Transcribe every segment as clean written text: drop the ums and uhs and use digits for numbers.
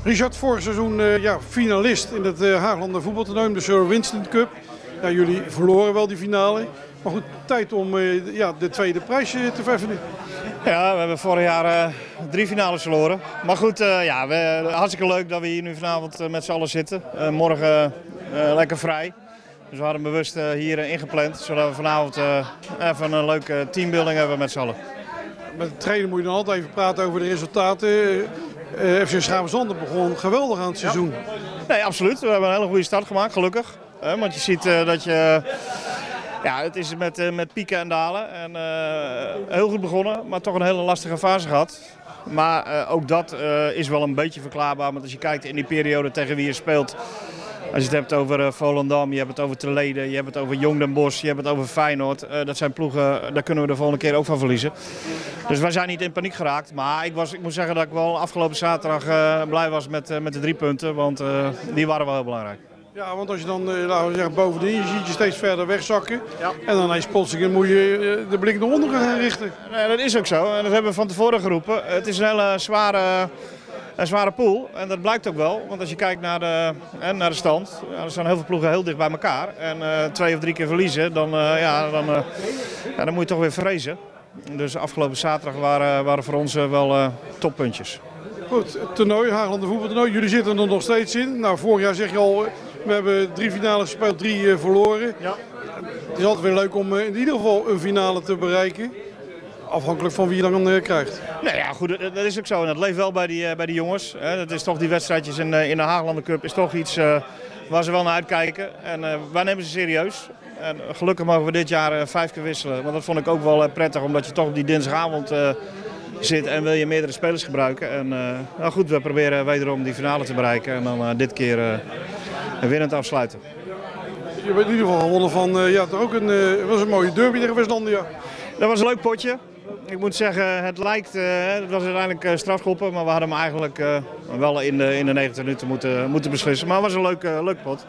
Richard, vorig seizoen finalist in het Haaglanden voetbaltoernooi, de Sir Winston Cup. Ja, jullie verloren wel die finale. Maar goed, tijd om de tweede prijs te vervenen. Ja, we hebben vorig jaar 3 finales verloren. Maar goed, hartstikke leuk dat we hier nu vanavond met z'n allen zitten. Morgen lekker vrij. Dus we hadden bewust hier ingepland, zodat we vanavond even een leuke teambuilding hebben met z'n allen. Met de trainer moet je dan altijd even praten over de resultaten. FC Schavenzande begon geweldig aan het seizoen. Nee, absoluut. We hebben een hele goede start gemaakt, gelukkig. Want je ziet dat je... Ja, het is met pieken en dalen. En, heel goed begonnen, maar toch een hele lastige fase gehad. Maar ook dat is wel een beetje verklaarbaar. Want als je kijkt in die periode tegen wie je speelt. Als je het hebt over Volendam, je hebt het over Terlede, je hebt het over Jong Den Bosch, je hebt het over Feyenoord. Dat zijn ploegen, daar kunnen we de volgende keer ook van verliezen. Dus wij zijn niet in paniek geraakt. Maar ik moet zeggen dat ik wel afgelopen zaterdag blij was met de 3 punten. Want die waren wel heel belangrijk. Ja, want als je dan bovenin, je ziet je steeds verder wegzakken. Ja. En dan ineens plotseling moet je de blik naar onder gaan richten. Nee, dat is ook zo. En dat hebben we van tevoren geroepen. Het is een hele zware pool. En dat blijkt ook wel. Want als je kijkt naar de stand, er staan heel veel ploegen heel dicht bij elkaar. En 2 of 3 keer verliezen, dan moet je toch weer vrezen. Dus afgelopen zaterdag waren voor ons wel toppuntjes. Goed, het toernooi, Haaglanden voetbaltoernooi. Jullie zitten er nog steeds in. Nou, vorig jaar zeg je al, we hebben 3 finales gespeeld, 3 verloren. Ja. Het is altijd weer leuk om in ieder geval een finale te bereiken. Afhankelijk van wie je dan krijgt. Nou ja, goed, dat is ook zo. En dat leeft wel bij die jongens. Dat is toch die wedstrijdjes in de Haaglanden Cup is toch iets waar ze wel naar uitkijken. En wij nemen ze serieus. En gelukkig mogen we dit jaar 5 keer wisselen. Want dat vond ik ook wel prettig, omdat je toch op die dinsdagavond zit en wil je meerdere spelers gebruiken. En nou goed, we proberen wederom die finale te bereiken. En dan dit keer winnend afsluiten. Je bent in ieder geval gewonnen van, het was een mooie derby tegen Westlandia. Dat was een leuk potje. Ik moet zeggen, het was uiteindelijk strafschoppen, maar we hadden hem eigenlijk wel in de 90 minuten moeten beslissen. Maar het was een leuk pot.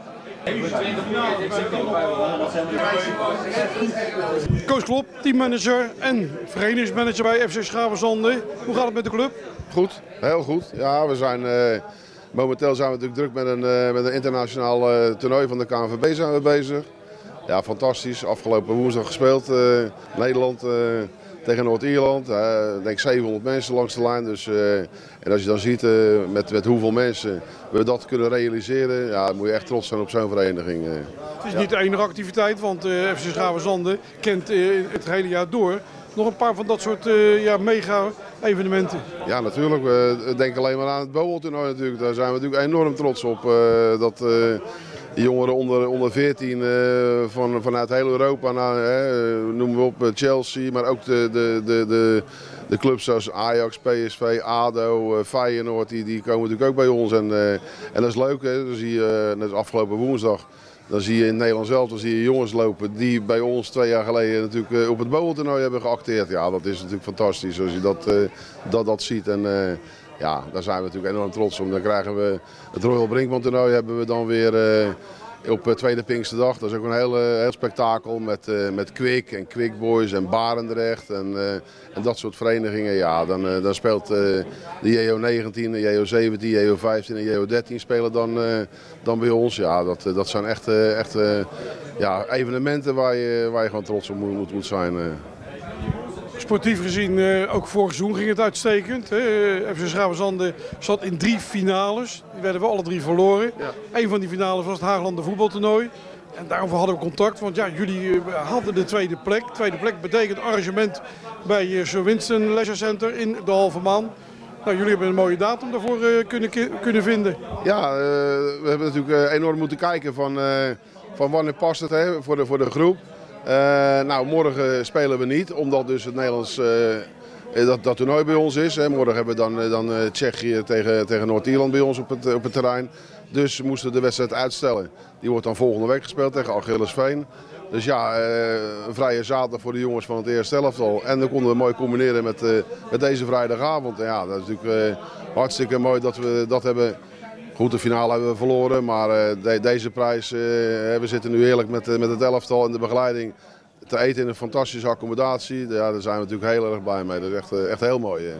Koos Klop, teammanager en verenigingsmanager bij FC Schavenzande. Hoe gaat het met de club? Goed, heel goed. Ja, we zijn, momenteel zijn we natuurlijk druk met een internationaal toernooi van de KNVB zijn we bezig. Ja, fantastisch. Afgelopen woensdag gespeeld. Nederland tegen Noord-Ierland. Ik denk 700 mensen langs de lijn. Dus, en als je dan ziet met hoeveel mensen we dat kunnen realiseren, ja, dan moet je echt trots zijn op zo'n vereniging. Het is niet de enige activiteit, want FC Schavenzande kent het hele jaar door nog een paar van dat soort mega-evenementen. Ja, natuurlijk. We denken alleen maar aan het Bowl-toernooi natuurlijk. Daar zijn we natuurlijk enorm trots op. De jongeren onder 14 vanuit heel Europa, noemen we op Chelsea, maar ook de clubs zoals Ajax, PSV, ADO, Feyenoord, die komen natuurlijk ook bij ons. En dat is leuk, hè? Dan zie je, net als afgelopen woensdag, dan zie je in Nederland zelf jongens lopen die bij ons 2 jaar geleden natuurlijk op het Bowl-toernooi hebben geacteerd. Ja, dat is natuurlijk fantastisch als je dat ziet. En, ja, daar zijn we natuurlijk enorm trots op. Dan krijgen we het Royal Brinkman toernooi hebben we dan weer op tweede Pinksterdag. Dat is ook een heel spektakel met Kwik en Kwik Boys en Barendrecht en dat soort verenigingen. Ja, dan speelt de JO19, de JO17, JO15 en JO13 spelen dan bij ons. Ja, dat zijn echt evenementen waar je gewoon trots op moet zijn. Sportief gezien, ook vorig seizoen ging het uitstekend. FC Schavenzande zat in 3 finales. Die werden we alle 3 verloren. Ja. Een van die finales was het Haaglanden voetbaltoernooi. En daarover hadden we contact, want ja, jullie hadden de tweede plek. Tweede plek betekent arrangement bij Sir Winston Leisure Center in de Halve Maan. Nou, jullie hebben een mooie datum daarvoor kunnen vinden. Ja, we hebben natuurlijk enorm moeten kijken van wanneer past het voor de groep. Nou, morgen spelen we niet, omdat dus het Nederlands dat toernooi bij ons is. Morgen hebben we dan Tsjechië tegen Noord-Ierland bij ons op het terrein. Dus we moesten de wedstrijd uitstellen. Die wordt dan volgende week gespeeld tegen Achillesveen. Dus ja, een vrije zaterdag voor de jongens van het eerste elftal. En dan konden we mooi combineren met deze vrijdagavond. En ja, dat is natuurlijk hartstikke mooi dat we dat hebben. Goed, de finale hebben we verloren, maar deze prijs, we zitten nu heerlijk met het elftal en de begeleiding te eten in een fantastische accommodatie. Ja, daar zijn we natuurlijk heel erg blij mee. Dat is echt heel mooi.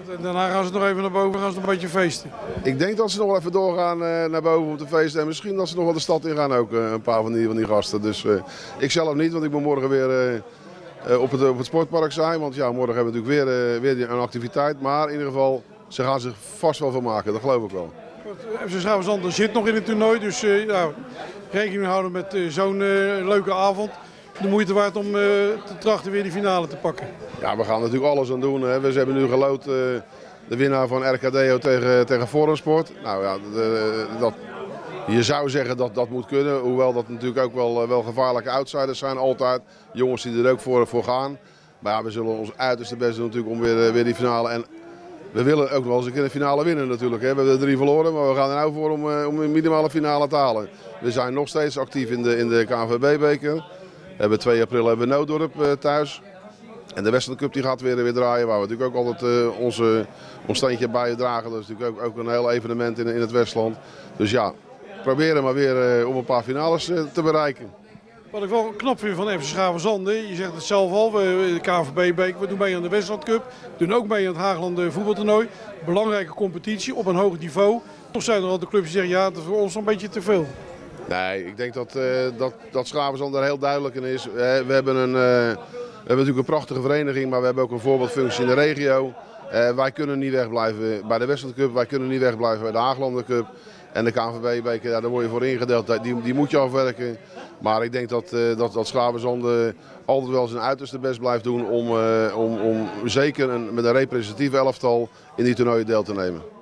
En daarna gaan ze nog even naar boven, gaan ze nog een beetje feesten. Ik denk dat ze nog wel even doorgaan naar boven om te feesten. En misschien dat ze nog wel de stad in gaan ook, een paar van die gasten. Dus ik zelf niet, want ik moet morgen weer op het sportpark zijn. Want ja, morgen hebben we natuurlijk weer een activiteit. Maar in ieder geval, ze gaan zich vast wel van maken, dat geloof ik wel. FC Schravenzande zit nog in het toernooi, dus rekening houden met zo'n leuke avond. De moeite waard om te trachten weer die finale te pakken. Ja, we gaan natuurlijk alles aan doen. Hè. We hebben nu geloot de winnaar van RKDO tegen Forumsport. Nou ja, je zou zeggen dat dat moet kunnen. Hoewel dat natuurlijk ook wel gevaarlijke outsiders zijn altijd. Jongens die er ook voor gaan. Maar ja, we zullen ons uiterste best doen natuurlijk om weer die finale. En we willen ook wel eens een keer de finale winnen natuurlijk. Hè. We hebben er 3 verloren, maar we gaan er nou voor om een minimale finale te halen. We zijn nog steeds actief in de KNVB-beker. We hebben 2 april hebben we Nooddorp thuis. En de Westland Cup die gaat weer draaien, waar we natuurlijk ook altijd ons steentje bij dragen. Dat is natuurlijk ook een heel evenement in het Westland. Dus ja, proberen maar weer om een paar finales te bereiken. Wat ik wel knap vind van FC Schravenzande, je zegt het zelf al, de KNVB-beker, we doen mee aan de Westland Cup. We doen ook mee aan het Haagland voetbaltoernooi. Belangrijke competitie op een hoog niveau. Toch zijn er al de clubs die zeggen, ja, dat is voor ons een beetje te veel. Nee, ik denk dat Schravenzande er heel duidelijk in is. We hebben natuurlijk een prachtige vereniging, maar we hebben ook een voorbeeldfunctie in de regio. Wij kunnen niet wegblijven bij de Westland Cup, wij kunnen niet wegblijven bij de Haaglanden Cup. En de KNVB-beker, ja, daar word je voor ingedeeld, die moet je afwerken. Maar ik denk dat Schravenzande altijd wel zijn uiterste best blijft doen om zeker met een representatief elftal in die toernooien deel te nemen.